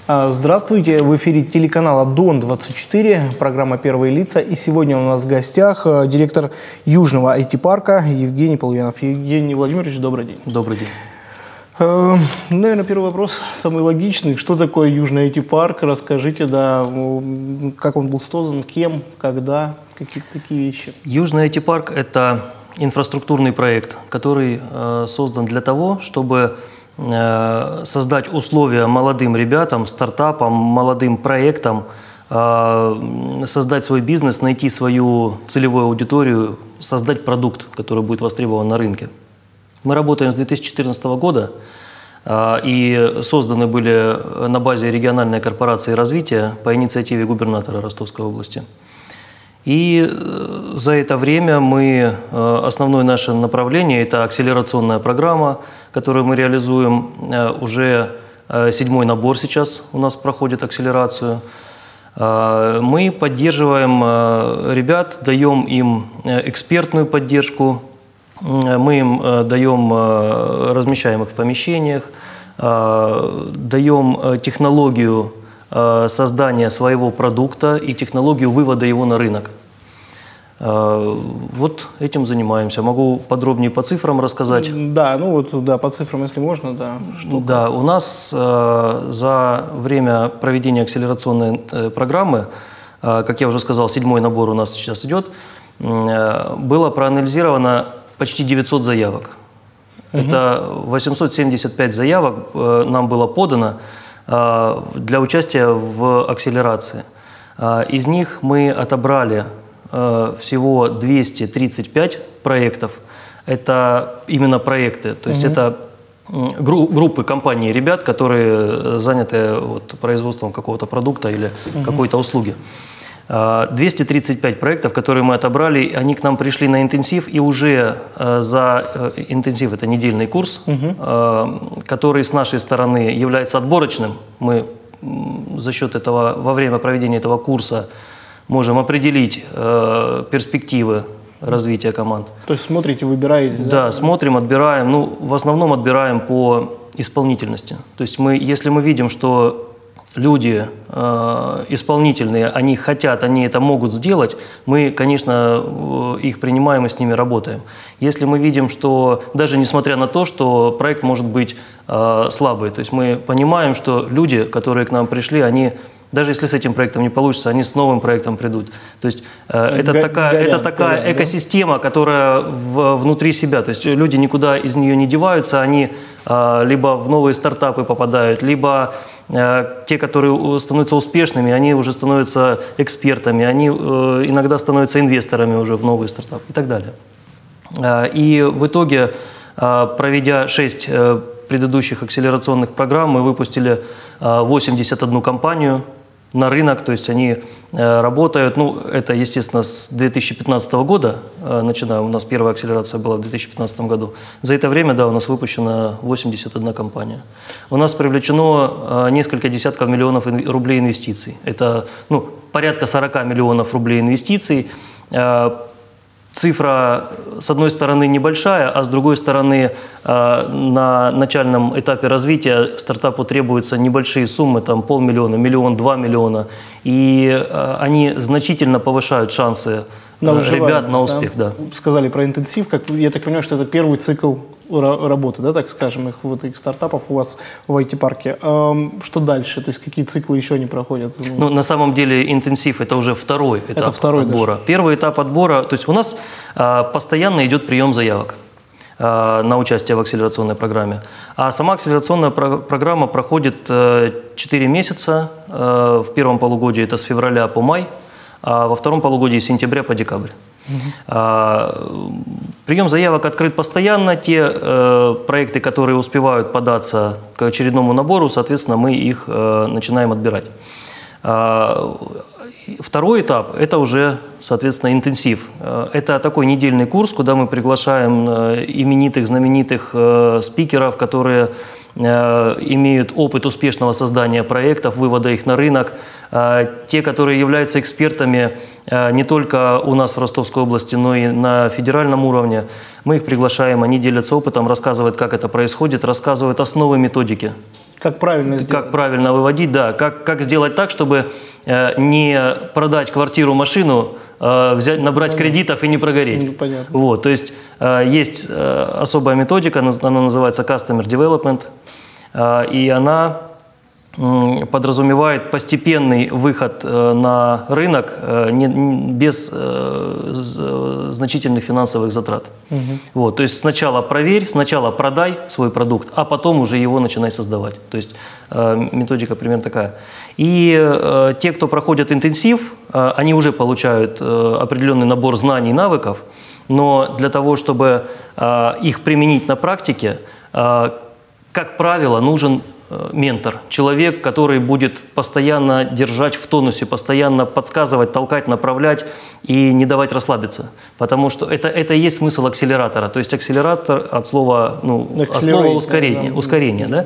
Здравствуйте, в эфире телеканала Дон-24, программа «Первые лица». И сегодня у нас в гостях директор Южного IT-парка Евгений Полуянов. Евгений Владимирович, добрый день. Добрый день. Наверное, первый вопрос самый логичный. Что такое Южный IT-парк? Расскажите, да, как он был создан, кем, когда, какие такие вещи. Южный IT-парк – это инфраструктурный проект, который создан для того, чтобы создать условия молодым ребятам, стартапам, молодым проектам, создать свой бизнес, найти свою целевую аудиторию, создать продукт, который будет востребован на рынке. Мы работаем с 2014 года и созданы были на базе региональной корпорации развития по инициативе губернатора Ростовской области. И за это время основное наше направление – это акселерационная программа, которую мы реализуем. Уже 7-й набор сейчас у нас проходит акселерацию. Мы поддерживаем ребят, даем им экспертную поддержку, мы им размещаем их в помещениях, даем технологию создания своего продукта и технологию вывода его на рынок. Вот этим занимаемся. Могу подробнее по цифрам рассказать. Да, да, по цифрам, если можно, да. Да, у нас за время проведения акселерационной программы, как я уже сказал, 7-й набор у нас сейчас идет, было проанализировано почти 900 заявок. Это 875 заявок нам было подано для участия в акселерации. Из них мы отобрали всего 235 проектов. Это именно проекты, то есть это группы компаний ребят, которые заняты производством какого-то продукта или какой-то услуги. 235 проектов, которые мы отобрали, они к нам пришли на интенсив, и уже за интенсив, это недельный курс, который с нашей стороны является отборочным. Мы за счет этого, во время проведения этого курса можем определить перспективы развития команд. То есть смотрите, выбираете? Да, смотрим, отбираем. Ну, в основном отбираем по исполнительности. То есть если мы видим, что люди исполнительные, они хотят, они это могут сделать, мы, конечно, их принимаем и с ними работаем. Если мы видим, что даже несмотря на то, что проект может быть слабый, то есть мы понимаем, что люди, которые к нам пришли, они, даже если с этим проектом не получится, они с новым проектом придут. То есть это такая экосистема, которая внутри себя. То есть люди никуда из нее не деваются, они либо в новые стартапы попадают, либо те, которые становятся успешными, они уже становятся экспертами, они иногда становятся инвесторами уже в новые стартапы и так далее. И в итоге, проведя 6 предыдущих акселерационных программ, мы выпустили 81 компанию на рынок, то есть они работают, это, естественно, с 2015 года, начинаем, у нас первая акселерация была в 2015 году. За это время, да, у нас выпущена 81 компания. У нас привлечено несколько десятков миллионов рублей инвестиций. Это, порядка 40 миллионов рублей инвестиций. Цифра, с одной стороны, небольшая, а с другой стороны, на начальном этапе развития стартапу требуются небольшие суммы, там 500 000, 1 миллион, 2 миллиона, и они значительно повышают шансы ребят на успех. Да. Сказали про интенсив, я так понимаю, что это первый цикл работы, да, так скажем, их стартапов у вас в IT-парке. Что дальше? То есть какие циклы еще не проходят? На самом деле интенсив – это уже второй этап отбора. Даже. Первый этап отбора, то есть у нас постоянно идет прием заявок на участие в акселерационной программе. А сама акселерационная программа проходит 4 месяца. В первом полугодии это с февраля по май, а во втором полугодии с сентября по декабрь. Прием заявок открыт постоянно. Те проекты, которые успевают податься к очередному набору, соответственно, мы их начинаем отбирать. Второй этап – это уже, соответственно, интенсив. Это такой недельный курс, куда мы приглашаем именитых, знаменитых спикеров, которые имеют опыт успешного создания проектов, вывода их на рынок. Те, которые являются экспертами не только у нас в Ростовской области, но и на федеральном уровне. Мы их приглашаем, они делятся опытом, рассказывают, как это происходит, рассказывают основы методики. Как правильно сделать? Как правильно выводить, да. Как сделать так, чтобы не продать квартиру, машину, набрать кредитов и не прогореть. Понятно. Вот, то есть есть особая методика, она называется Customer Development, и она подразумевает постепенный выход на рынок без значительных финансовых затрат. Вот, то есть сначала проверь, сначала продай свой продукт, а потом уже его начинай создавать. То есть методика примерно такая. И те, кто проходят интенсив, они уже получают определенный набор знаний и навыков, но для того, чтобы их применить на практике, как правило, нужен ментор, человек, который будет постоянно держать в тонусе, постоянно подсказывать, толкать, направлять и не давать расслабиться. Потому что это и есть смысл акселератора. То есть акселератор от слова, от слова ускорение. Да?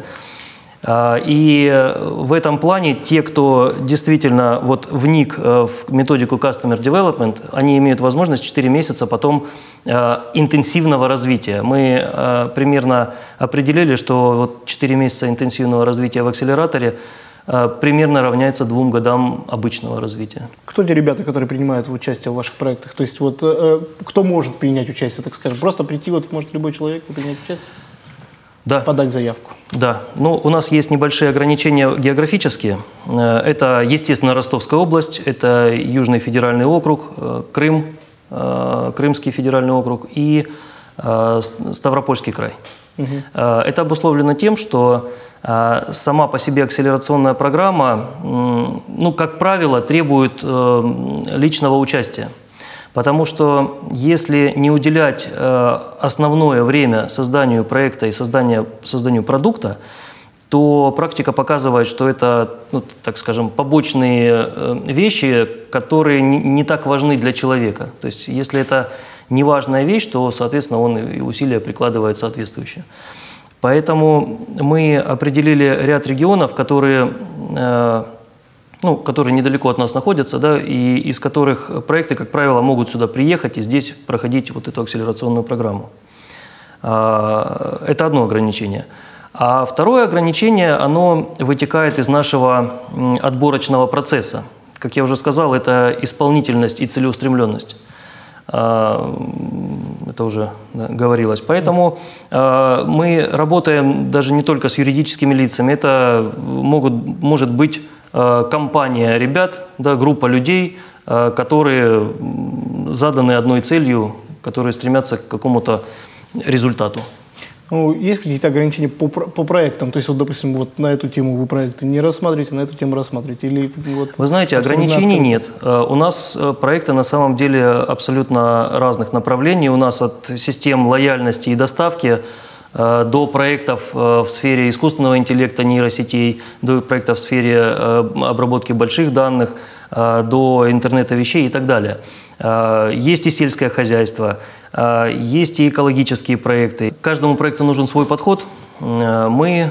И в этом плане те, кто действительно вник в методику Customer Development, они имеют возможность 4 месяца потом интенсивного развития. Мы примерно определили, что 4 месяца интенсивного развития в акселераторе примерно равняется 2 годам обычного развития. Кто те ребята, которые принимают участие в ваших проектах? То есть кто может принять участие, так скажем? Просто прийти, может любой человек принять участие? Да. Подать заявку. Да. У нас есть небольшие ограничения географические. Это, естественно, Ростовская область, это Южный федеральный округ, Крым, Крымский федеральный округ и Ставропольский край. Это обусловлено тем, что сама по себе акселерационная программа, как правило, требует личного участия. Потому что если не уделять основное время созданию проекта и созданию продукта, то практика показывает, что это, так скажем, побочные вещи, которые не так важны для человека. То есть если это неважная вещь, то, соответственно, он и усилия прикладывает соответствующие. Поэтому мы определили ряд регионов, которые недалеко от нас находятся, да, и из которых проекты, как правило, могут сюда приехать и здесь проходить эту акселерационную программу. Это одно ограничение. А второе ограничение, оно вытекает из нашего отборочного процесса. Как я уже сказал, это исполнительность и целеустремленность. Это уже говорилось. Поэтому мы работаем даже не только с юридическими лицами, это может быть компания ребят, да, группа людей, которые заданы одной целью, которые стремятся к какому-то результату. Есть какие-то ограничения по проектам? То есть, допустим, на эту тему вы проекты не рассматриваете, на эту тему рассматриваете? Или вы знаете, ограничений нет. У нас проекты на самом деле абсолютно разных направлений. У нас от систем лояльности и доставки до проектов в сфере искусственного интеллекта, нейросетей, до проектов в сфере обработки больших данных, до интернета вещей и так далее. Есть и сельское хозяйство, есть и экологические проекты. Каждому проекту нужен свой подход. Мы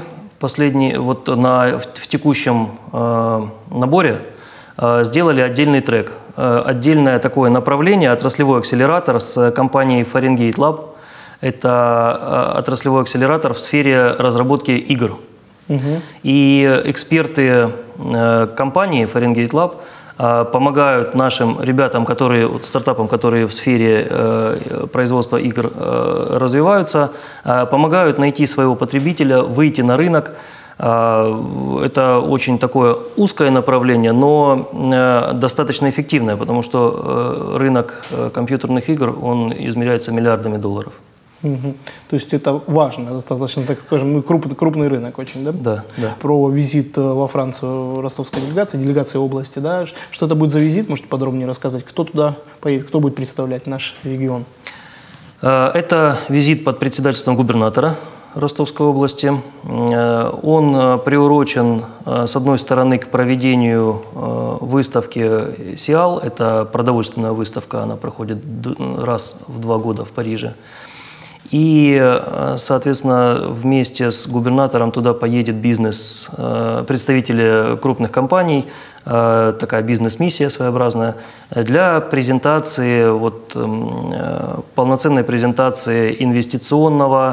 в текущем наборе сделали отдельный трек, отдельное такое направление, отраслевой акселератор с компанией Fahrenheit Lab. Это отраслевой акселератор в сфере разработки игр. И эксперты компании Fahrenheit Lab помогают нашим ребятам, стартапам, которые в сфере производства игр развиваются, помогают найти своего потребителя, выйти на рынок. Это очень такое узкое направление, но достаточно эффективное, потому что рынок компьютерных игр, он измеряется миллиардами долларов. То есть это важно, достаточно, так скажем, крупный рынок очень, да? Да, да. Про визит во Францию ростовской делегации области, да? Что это будет за визит, можете подробнее рассказать? Кто туда поедет, кто будет представлять наш регион? Это визит под председательством губернатора Ростовской области. Он приурочен, с одной стороны, к проведению выставки СИАЛ, это продовольственная выставка, она проходит раз в 2 года в Париже. И, соответственно, вместе с губернатором туда поедет бизнес, представители крупных компаний, такая бизнес-миссия своеобразная, для презентации, полноценной презентации инвестиционного,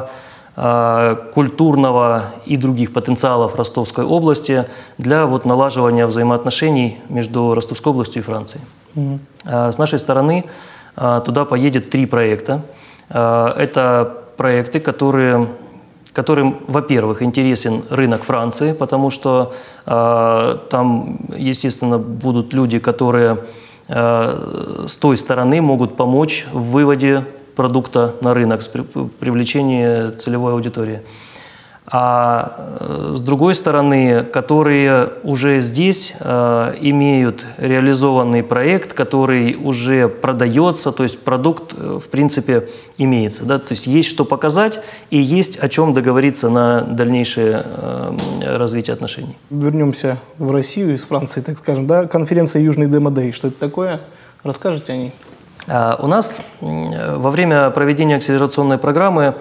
культурного и других потенциалов Ростовской области для вот налаживания взаимоотношений между Ростовской областью и Францией. С нашей стороны туда поедет 3 проекта. Это проекты, которым, во-первых, интересен рынок Франции, потому что там, естественно, будут люди, которые с той стороны могут помочь в выводе продукта на рынок, с привлечением целевой аудитории. А с другой стороны, которые уже здесь имеют реализованный проект, который уже продается, то есть продукт, в принципе, имеется. Да? То есть есть что показать и есть о чем договориться на дальнейшее развитие отношений. Вернемся в Россию из Франции, так скажем. Да? Конференция «Южный Демо-Дэй». Что это такое? Расскажете о ней? У нас во время проведения акселерационной программы,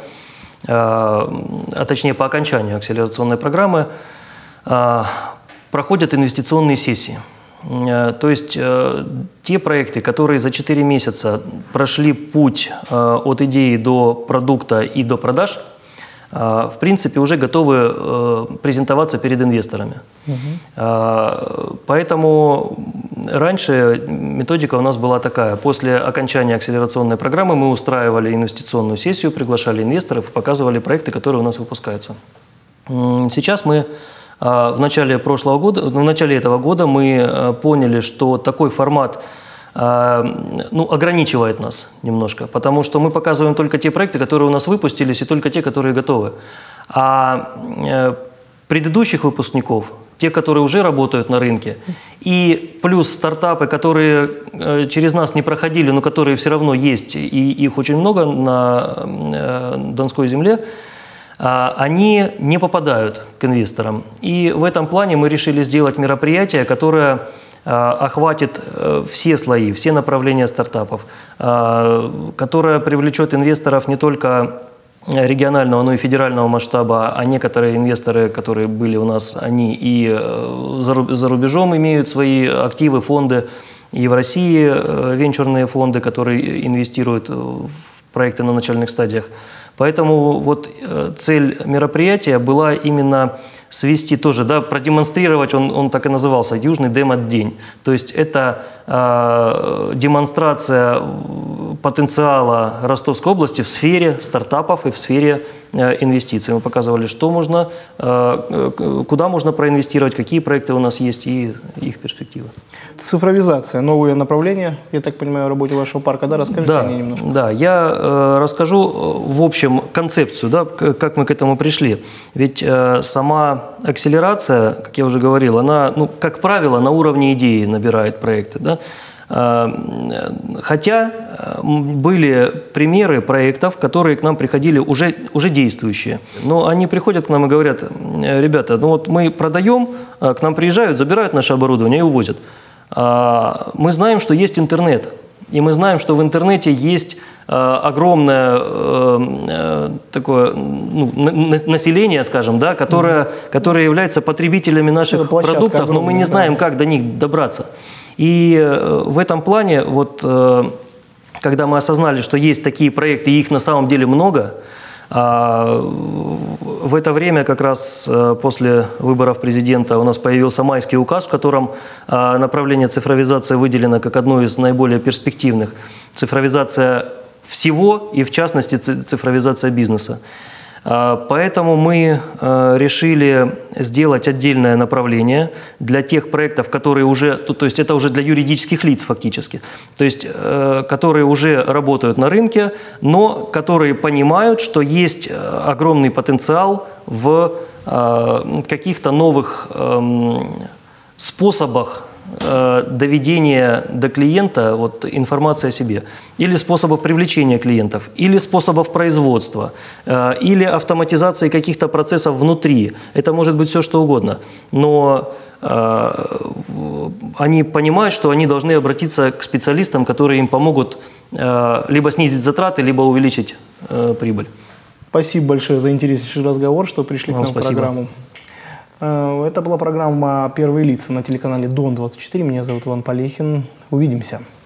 а точнее по окончанию акселерационной программы, проходят инвестиционные сессии. То есть те проекты, которые за 4 месяца прошли путь от идеи до продукта и до продаж, в принципе, уже готовы презентоваться перед инвесторами. Поэтому раньше методика у нас была такая. После окончания акселерационной программы мы устраивали инвестиционную сессию, приглашали инвесторов и показывали проекты, которые у нас выпускаются. Сейчас мы в начале этого года мы поняли, что такой формат ограничивает нас немножко, потому что мы показываем только те проекты, которые у нас выпустились, и только те, которые готовы. А предыдущих выпускников, те, которые уже работают на рынке, и плюс стартапы, которые через нас не проходили, но которые все равно есть, и их очень много на Донской земле, они не попадают к инвесторам. И в этом плане мы решили сделать мероприятие, которое охватит все слои, все направления стартапов, которое привлечет инвесторов не только регионального, но и федерального масштаба, а некоторые инвесторы, которые были у нас, они и за рубежом имеют свои активы, фонды, и в России венчурные фонды, которые инвестируют в проекты на начальных стадиях. Поэтому вот цель мероприятия была именно свести тоже, да, продемонстрировать, он так и назывался, «Южный демо-день». То есть это демонстрация потенциала Ростовской области в сфере стартапов и в сфере инвестиций. Мы показывали, что можно, куда можно проинвестировать, какие проекты у нас есть и их перспективы. Цифровизация, новые направления, я так понимаю, в работе вашего парка, да? Расскажите мне немножко. Да, я расскажу в общем концепцию, да, как мы к этому пришли. Ведь сама акселерация, как я уже говорил, она, как правило, на уровне идеи набирает проекты, да? Хотя были примеры проектов, которые к нам приходили уже действующие. Но они приходят к нам и говорят: ребята, мы продаем, к нам приезжают, забирают наше оборудование и увозят. Мы знаем, что есть интернет. И мы знаем, что в интернете есть огромное такое население, скажем, да, которое является потребителями наших продуктов, но мы не знаем, как до них добраться. И в этом плане, когда мы осознали, что есть такие проекты, и их на самом деле много, в это время, как раз после выборов президента, у нас появился майский указ, в котором направление цифровизации выделено как одно из наиболее перспективных. Цифровизация всего и, в частности, цифровизация бизнеса. Поэтому мы решили сделать отдельное направление для тех проектов, которые уже, то есть это уже для юридических лиц фактически, то есть которые уже работают на рынке, но которые понимают, что есть огромный потенциал в каких-то новых способах доведения до клиента информации о себе, или способов привлечения клиентов, или способов производства, или автоматизации каких-то процессов внутри. Это может быть все, что угодно. Но они понимают, что они должны обратиться к специалистам, которые им помогут либо снизить затраты, либо увеличить прибыль. Спасибо большое за интереснейший разговор, что пришли к нам в программу. Это была программа «Первые лица» на телеканале Дон-24. Меня зовут Иван Полехин. Увидимся.